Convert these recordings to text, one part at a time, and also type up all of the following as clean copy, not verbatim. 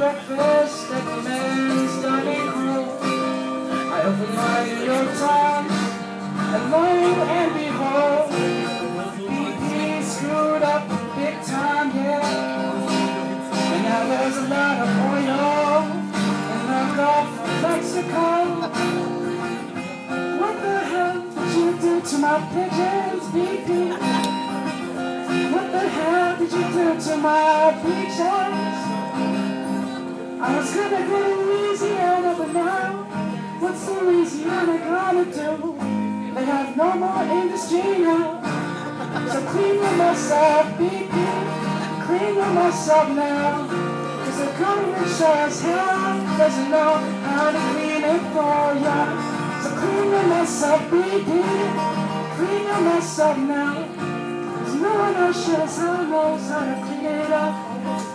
breakfast at the men's dining hall. I opened my New York Times, and lo and behold, BP screwed up big time, yeah. And now there's a lot of oil in the Gulf of Mexico. What the hell did you do to my pigeons, BP? What the hell did you do to my peaches? I was gonna go to Louisiana, but now, what's Louisiana gonna do? They have no more industry now. So clean your mess up, BP. Clean your mess up now. Cause the government sure as hell doesn't know how to clean it for ya. So clean your mess up, BP. Clean your mess up now. Cause no one else sure as hell knows how to clean it up.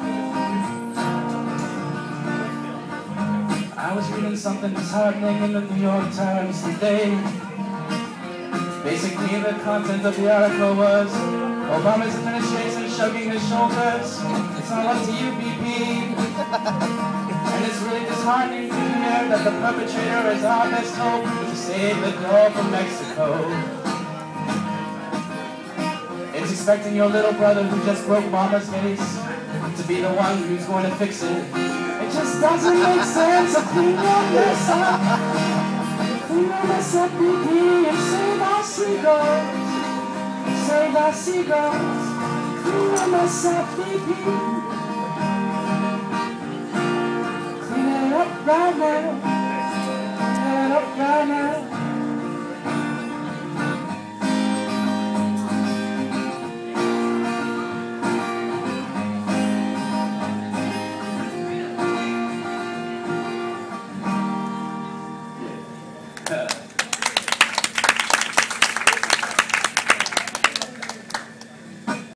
I was reading something disheartening in the New York Times today. Basically, the content of the article was Obama's administration shrugging his shoulders. It's all up to you, BP. And it's really disheartening to hear that the perpetrator is our best hope to save the Gulf of Mexico. It's expecting your little brother who just broke Mama's vase to be the one who's going to fix it. It just doesn't make sense. So clean your mess up. Clean your mess up, BP, and save our seagulls. Save our seagulls. Clean your mess up, BP. Clean it up right now. Clean it up right now. Yeah.